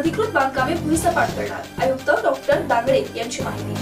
अनधिकृत बांधकामे भुईसपाट करणार, आयुक्त डॉक्टर दांगडे यांची माहिती।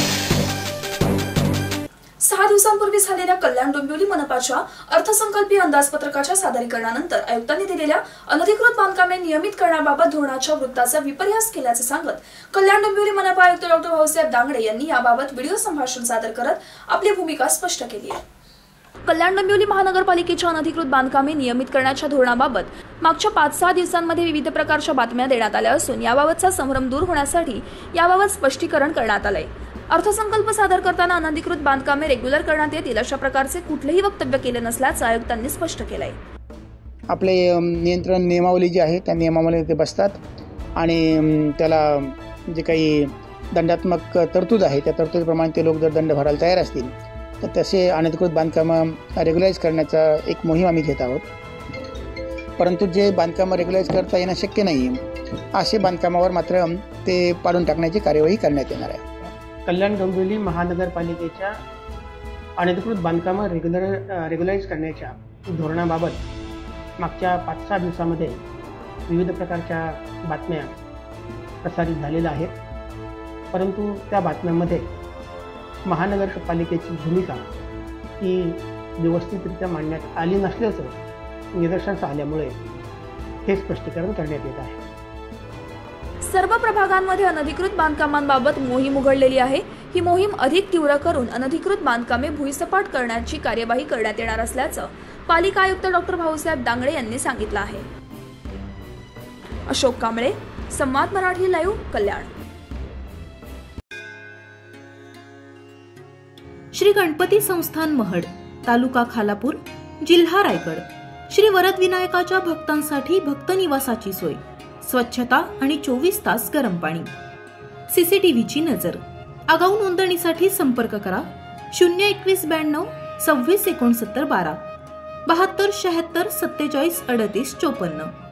6 दिवसांपूर्वी झालेल्या कल्याण डोंबिवली मनपाच्या अर्थसंकल्पीय अंदाजपत्रकाच्या सादरीकरणानंतर आयुक्तांनी दिलेल्या अनधिकृत बांधकामे नियमित करण्याबाबत धोरणाच्या वृत्ताचा विपर्यास केल्याचे सांगत कल्याण डोंबिवली मनपा आयुक्त डॉक्टर भाऊसाहेब दांगडे यांनी याबाबत व्हिडिओ संभाषण सादर करत आपली भूमिका स्पष्ट केली आहे। कल्याण डोंबिवली महानगरपालिकेच्या अनधिकृत बांधकामे नियमित करण्याच्या धोरणाबाबत मागच्या 5-6 दिवसांमध्ये विविध प्रकारच्या बातम्या देण्यात आल्या असून याबाबतचा संभ्रम दूर होण्यासाठी याबाबत स्पष्टीकरण करण्यात आले। अर्थसंकल्प सादर करताना अनधिकृत बांधकामे रेग्युलर करण्यात येतील अशा प्रकारचे कुठलेही वक्तव्य केले नसल्याचं आयुक्तांनी स्पष्ट केलंय। आपले नियंत्रण नियमावली जी आहे त्या नियमावली ते बसतात आणि त्याला जे काही दंडात्मक तरतूद आहे त्या तरतुदीप्रमाणे ते लोक जर दंड भरायला तयार असतील तर तसे अनधिकृत बांधकामं रेग्युलाइज करण्याचा एक मोहीम आम्ही घेत आहोत। परंतु जे बांधकामं रेग्युलाइज करता येणं शक्य नाही असे बांधकामावर मात्र ते पाडून टाकण्याची कार्यवाही करण्यात येणार आहे। कल्याण डोंबिवली महानगरपालिकेच्या अनधिकृत बांधकामं रेग्युलाइज करण्याच्या धोरणाबाबत मागच्या 5-6 दिवसामध्ये विविध प्रकारच्या बातम्या प्रसारित झालेल्या आहेत। परंतु त्या बातम्यांमध्ये महानगरपालिकेची भूमिका ही व्यवस्थितरित्या मांडण्यात आली नसल्याचं निदर्शनास आल्यामुळे हे स्पष्टीकरण करण्यात येत आहे। सर्व प्रभागांमध्ये अनधिकृत बांधकामांबाबत मोहीम उघडलेली आहे। ही मोहीम अधिक तीव्र करून अनधिकृत बांधकामे भुईसपाट करण्याची कार्यवाही करण्यात येणार असल्याचं पालिका आयुक्त डॉक्टर भाऊसाहेब दांगडे यांनी सांगितलं आहे। अशोक कांबळे, संवाद मराठी लाईव्ह, कल्याण। श्री गणपती संस्थान महड, तालुका खालापूर, जिल्हा रायगड। श्री वरद विनायकाच्या भक्तांसाठी भक्त निवासाची सोय, स्वच्छता आणि 24 तास गरम पाणी, सीसीटीव्हीची नजर। आगाऊ नोंदणीसाठी संपर्क करा 02192 26 69 12 72 76 47 38 54।